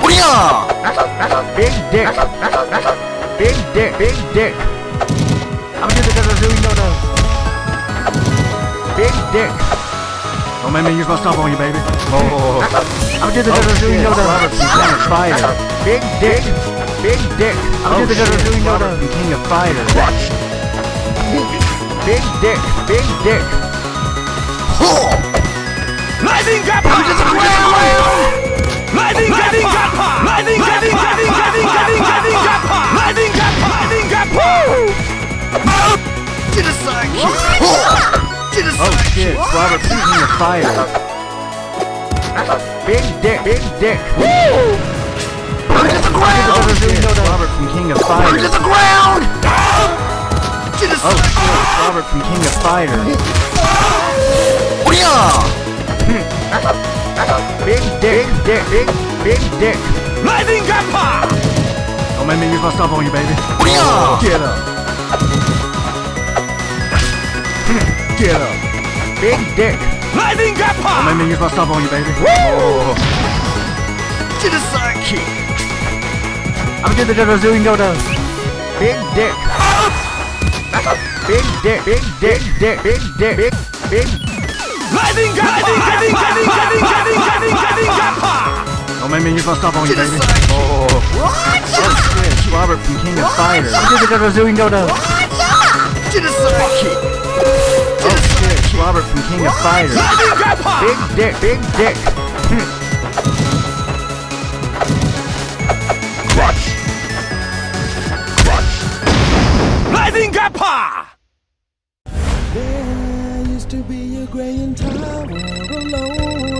Big dick. Big dick. Big dick. I'm gonna do the doing no. Big dick. Don't make me use my stomp on you, baby. Oh. I'm gonna do the doing no. Robert from King of Fighters. Big dick. Big dick. I'm gonna do the doing no. Robert from King of Fighters. Big dick. Big dick. Lightning Gappa! Lightning Gappa! Lightning Gappa! To the side, kid. To the Oh side, shit, kid. Robert from King of Fighters. Big dick. Big dick. Oh shit, Robert from King of Fighters. To the ground. To the Oh side. shit, Robert from King of Fighters. Big dick. Big dick. Big dick. Lightning Gappa! Don't make me use my stomp on you, baby. Get up. Get up. Big dick. Lightning Don't Gappa! make me use my stomp on you, baby. To the side, kid. I'm gonna do the doing no. Big dick. Big dick. Big dick. Dick. Big dick. Big. Big. Lightning Gappa! Lightning Gappa! Don't make me use my stomp on To you, the baby. side, kid. Oh shit, Robert from King of Fighters. I'm gonna do the doing no. To the side, kid. Oh shit, Robert from King of Fighters. Lightning Gappa! Big dick. Big dick. Lightning Gappa! There used to be a graying tower alone